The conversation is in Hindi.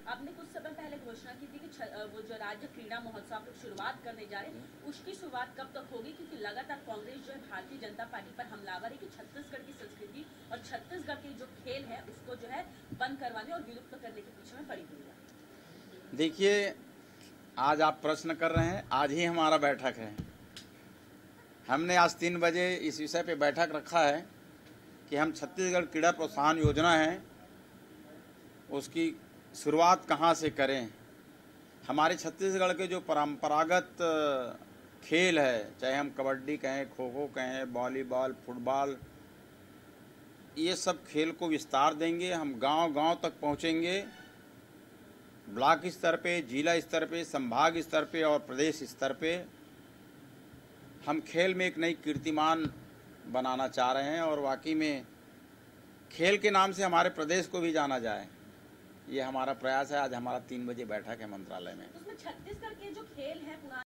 आपने कुछ समय पहले घोषणा की थी कि वो जो राज्य क्रीड़ा महोत्सव आप लोग शुरुआत करने जा रहे हैं, उसकी शुरुआत कब तक होगी? क्योंकि लगातार कांग्रेस जो है भारतीय जनता पार्टी पर हमलावर है कि छत्तीसगढ़ की संस्कृति और छत्तीसगढ़ के जो खेल है उसको जो है बंद करवाने और विलुप्त करने के पीछे में पड़ी हुई है। देखिए, आज आप प्रश्न कर रहे हैं, आज ही हमारा बैठक है। हमने आज 3 बजे इस विषय पे बैठक रखा है कि हम छत्तीसगढ़ क्रीड़ा प्रोत्साहन योजना है उसकी शुरुआत कहाँ से करें। हमारे छत्तीसगढ़ के जो परंपरागत खेल है, चाहे हम कबड्डी कहें, खो खो कहें, वॉलीबॉल, फुटबॉल, ये सब खेल को विस्तार देंगे। हम गांव-गांव तक पहुंचेंगे, ब्लॉक स्तर पे, जिला स्तर पे, संभाग स्तर पे और प्रदेश स्तर पे। हम खेल में एक नई कीर्तिमान बनाना चाह रहे हैं और वाकई में खेल के नाम से हमारे प्रदेश को भी जाना जाए, ये हमारा प्रयास है। आज हमारा 3 बजे बैठक है मंत्रालय में। उसमें छत्तीसगढ़ के जो खेल है